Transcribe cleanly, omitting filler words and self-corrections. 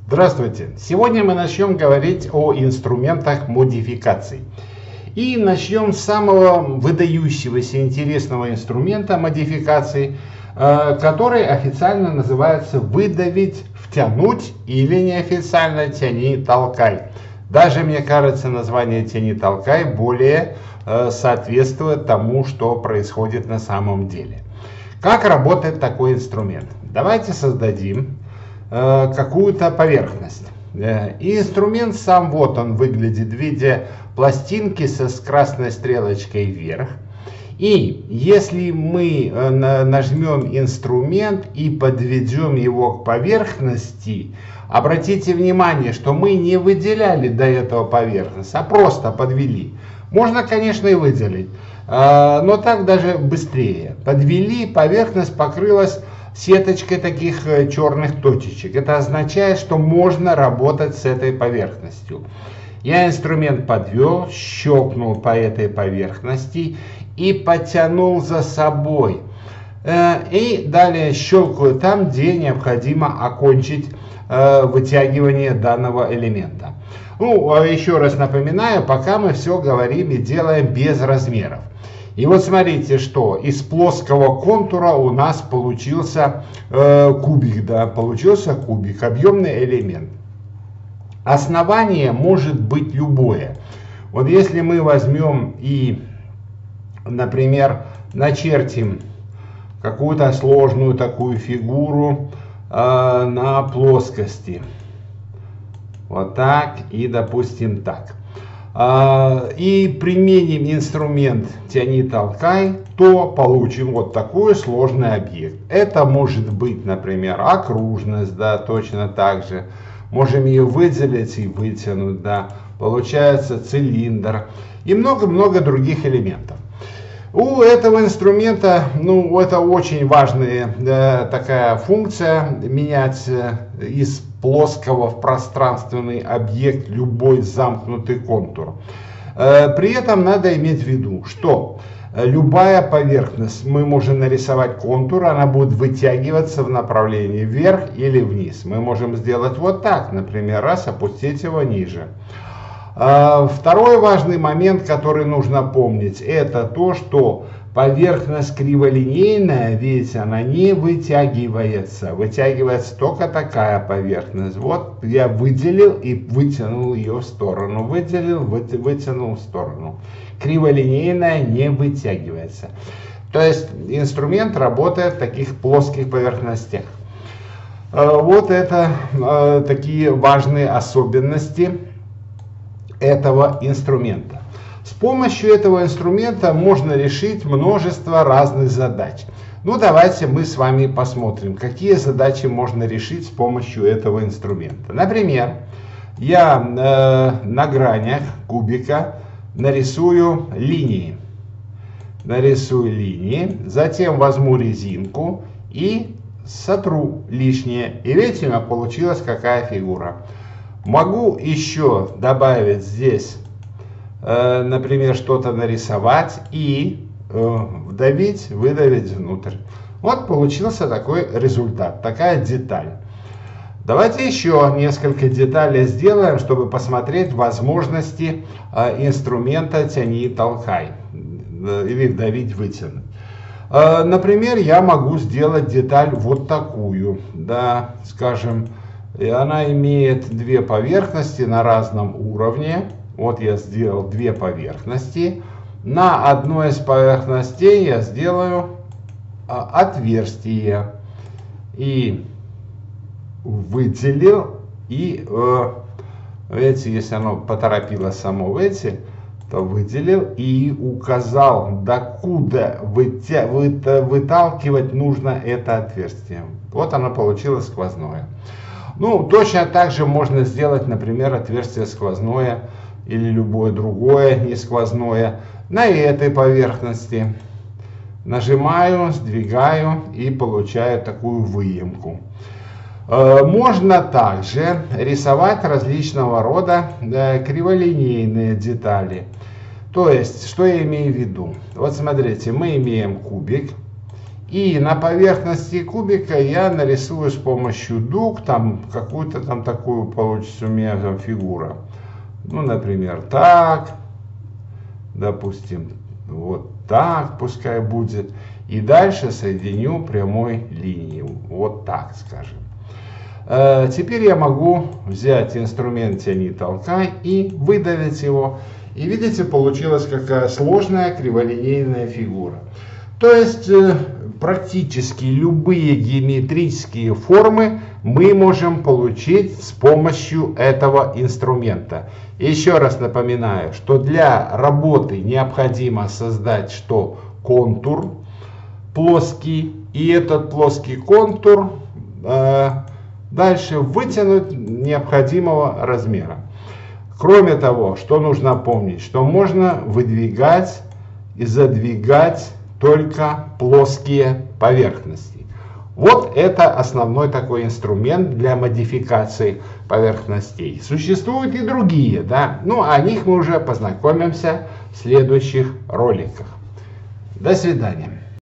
Здравствуйте! Сегодня мы начнем говорить о инструментах модификаций. И начнем с самого выдающегося интересного инструмента модификаций, который официально называется «выдавить, втянуть» или неофициально «тяни, толкай». Даже, мне кажется, название «тяни, толкай» более соответствует тому, что происходит на самом деле. Как работает такой инструмент? Давайте создадим какую-то поверхность. И инструмент сам вот он выглядит в виде пластинки с красной стрелочкой вверх. И если мы нажмем инструмент и подведем его к поверхности, обратите внимание, что мы не выделяли до этого поверхность, а просто подвели. Можно, конечно, и выделить, но так даже быстрее. Подвели, поверхность покрылась сеточкой таких черных точечек. Это означает, что можно работать с этой поверхностью. Я инструмент подвел, щелкнул по этой поверхности и потянул за собой. И далее щелкаю там, где необходимо окончить вытягивание данного элемента. Ну, еще раз напоминаю, пока мы все говорим и делаем без размеров. И вот смотрите, что из плоского контура у нас получился кубик, да, получился кубик, объемный элемент. Основание может быть любое. Вот если мы возьмем и, например, начертим какую-то сложную такую фигуру на плоскости, вот так и, допустим, так. И применим инструмент «тяни-толкай», то получим вот такой сложный объект. Это может быть, например, окружность, да, точно так же. Можем ее выделить и вытянуть, да. Получается цилиндр и много-много других элементов. У этого инструмента, ну, это очень важная такая функция, менять из плоского в пространственный объект любой замкнутый контур. При этом надо иметь в виду, что любая поверхность, мы можем нарисовать контур, она будет вытягиваться в направлении вверх или вниз. Мы можем сделать вот так, например, раз, опустить его ниже. Второй важный момент, который нужно помнить, это то, что поверхность криволинейная, видите, она не вытягивается. Вытягивается только такая поверхность. Вот я выделил и вытянул ее в сторону. Выделил, вытянул в сторону. Криволинейная не вытягивается. То есть инструмент работает в таких плоских поверхностях. Вот это такие важные особенности этого инструмента. С помощью этого инструмента можно решить множество разных задач. Ну, давайте мы с вами посмотрим, какие задачи можно решить с помощью этого инструмента. Например, я на гранях кубика нарисую линии. Нарисую линии, затем возьму резинку и сотру лишнее. И видите, у меня получилась какая фигура. Могу еще добавить здесь, например, что-то нарисовать и вдавить, выдавить внутрь. Вот получился такой результат, такая деталь. Давайте еще несколько деталей сделаем, чтобы посмотреть возможности инструмента «тяни-толкай» или «вдавить, вытянуть». Например, я могу сделать деталь вот такую, да, скажем, и она имеет две поверхности на разном уровне. Вот я сделал две поверхности. На одной из поверхностей я сделаю отверстие. И выделил. И, видите, если оно поторопилось само выйти, то выделил и указал, докуда выталкивать нужно это отверстие. Вот оно получилось сквозное. Ну, точно так же можно сделать, например, отверстие сквозное или любое другое не сквозное на этой поверхности. Нажимаю, сдвигаю и получаю такую выемку. Можно также рисовать различного рода криволинейные детали. То есть, что я имею в виду? Вот смотрите, мы имеем кубик. И на поверхности кубика я нарисую с помощью дуг, там какую-то там такую получится у меня там фигура. Ну, например, так, допустим, вот так пускай будет. И дальше соединю прямой линией, вот так, скажем. Теперь я могу взять инструмент «Тяни, толкай» и выдавить его. И видите, получилась какая сложная криволинейная фигура. То есть практически любые геометрические формы мы можем получить с помощью этого инструмента. Еще раз напоминаю, что для работы необходимо создать что? Контур плоский. И этот плоский контур дальше вытянуть необходимого размера. Кроме того, что нужно помнить, что можно выдвигать и задвигать только плоские поверхности. Вот это основной такой инструмент для модификации поверхностей. Существуют и другие, да, но о них мы уже познакомимся в следующих роликах. До свидания.